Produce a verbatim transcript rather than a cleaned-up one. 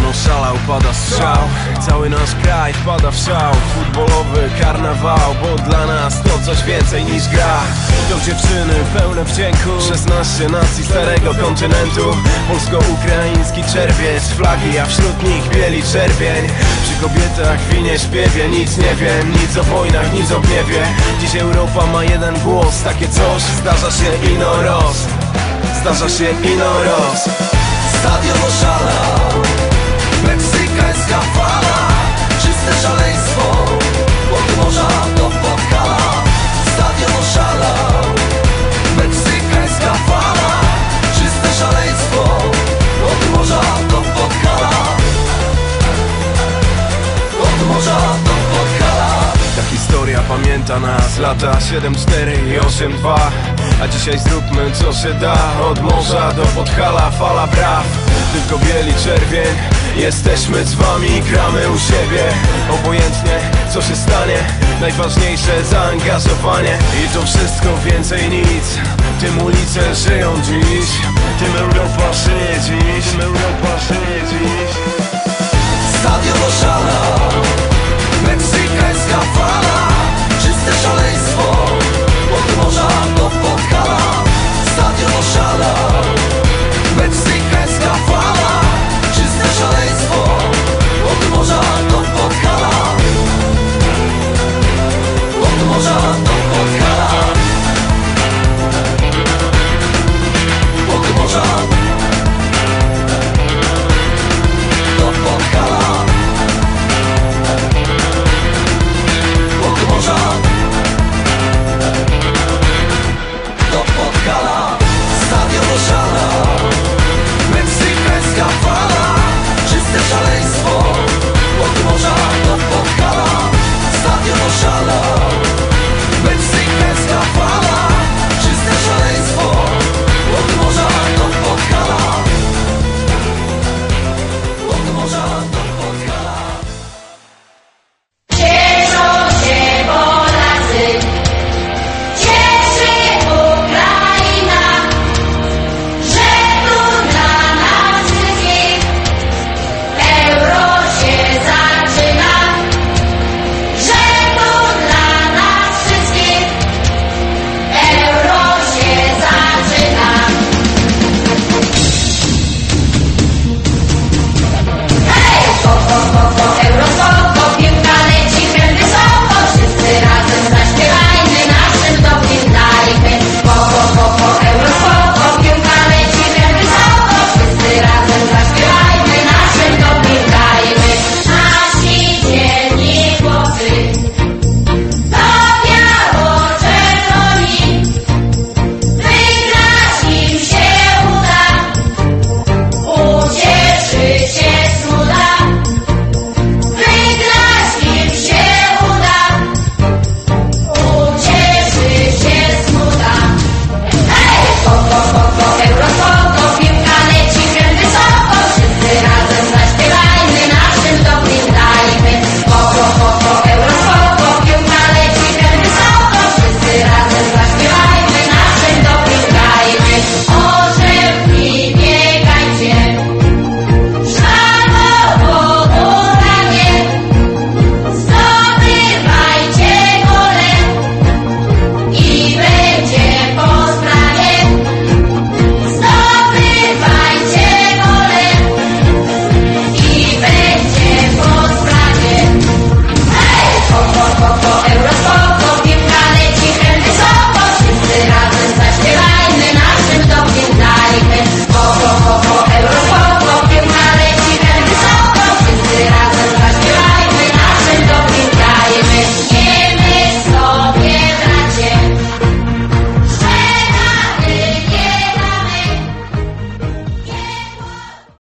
Stadion oszalał, pada strzał. Cały nasz kraj wpada w szał. Futbolowy karnawał, bo dla nas to coś więcej niż gra. To dziewczyny pełne wdzięku, szesnaście nacji starego kontynentu. Polsko-ukraiński czerwiec, flagi, a wśród nich bieli czerwień. Przy kobietach w winie śpiewie, nic nie wiem, nic o wojnach, nic o gniewie. Dziś Europa ma jeden głos, takie coś zdarza się ino roz. Zdarza się ino roz. Stadion oszalał, meksykańska fala, czyste szaleństwo, od morza do Podhala. Stadion oszalał, meksykańska fala, czyste szaleństwo, od morza do Podhala. Od morza do Podhala. Ta historia pamięta nas, lata siedem cztery i osiem dwa. A dzisiaj zróbmy co się da, od morza do Podhala, fala braw. Tylko bieli czerwień, jesteśmy z wami, gramy u siebie. Obojętnie co się stanie, najważniejsze zaangażowanie. I to wszystko więcej nic, tym ulice żyją dziś, tym Europa żyje dziś.